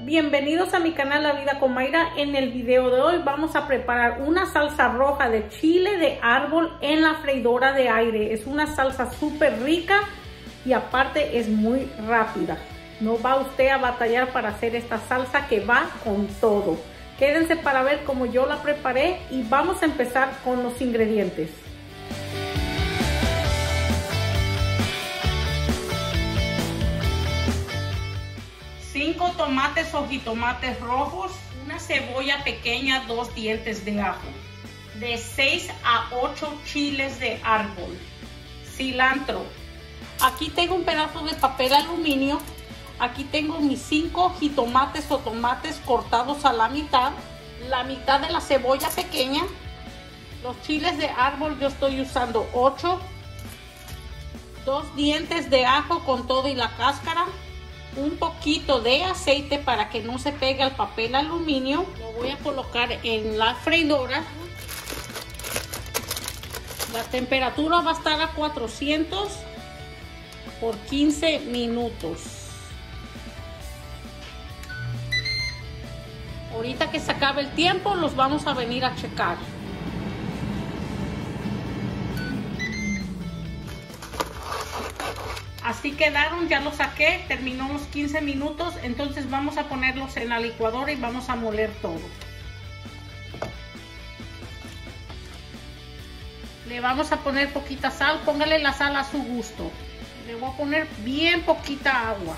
Bienvenidos a mi canal La Vida con Mayra. En el video de hoy vamos a preparar una salsa roja de chile de árbol en la freidora de aire. Es una salsa súper rica y aparte es muy rápida. No va usted a batallar para hacer esta salsa que va con todo. Quédense para ver cómo yo la preparé y vamos a empezar con los ingredientes. 5 tomates o jitomates rojos, una cebolla pequeña, 2 dientes de ajo, de 6 a 8 chiles de árbol, cilantro. Aquí tengo un pedazo de papel aluminio. Aquí tengo mis 5 jitomates o tomates cortados a la mitad de la cebolla pequeña. Los chiles de árbol yo estoy usando 8, 2 dientes de ajo con todo y la cáscara, un poquito de aceite para que no se pegue al papel aluminio. Lo voy a colocar en la freidora. La temperatura va a estar a 400 por 15 minutos. Ahorita que se acabe el tiempo los vamos a venir a checar. Así quedaron, ya los saqué, terminó los 15 minutos, entonces vamos a ponerlos en la licuadora y vamos a moler todo. Le vamos a poner poquita sal, póngale la sal a su gusto. Le voy a poner bien poquita agua.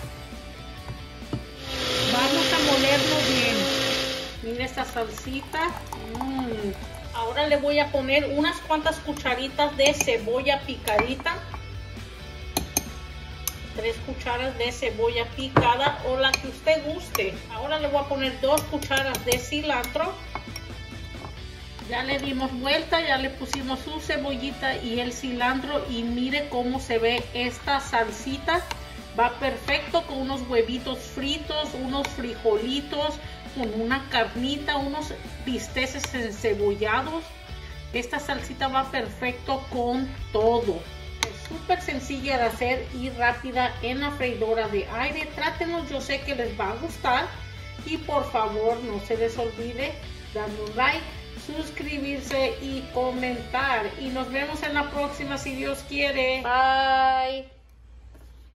Vamos a molerlo bien. Mire esta salsita. Ahora le voy a poner unas cuantas cucharitas de cebolla picadita. 3 cucharas de cebolla picada o la que usted guste. Ahora le voy a poner 2 cucharas de cilantro. Ya le dimos vuelta, ya le pusimos su cebollita y el cilantro y mire cómo se ve esta salsita. Va perfecto con unos huevitos fritos, unos frijolitos, con una carnita, unos bisteces encebollados. Esta salsita va perfecto con todo. Súper sencilla de hacer y rápida en la freidora de aire. Trátenos, yo sé que les va a gustar y por favor no se les olvide darle un like, suscribirse y comentar y nos vemos en la próxima si Dios quiere. Bye.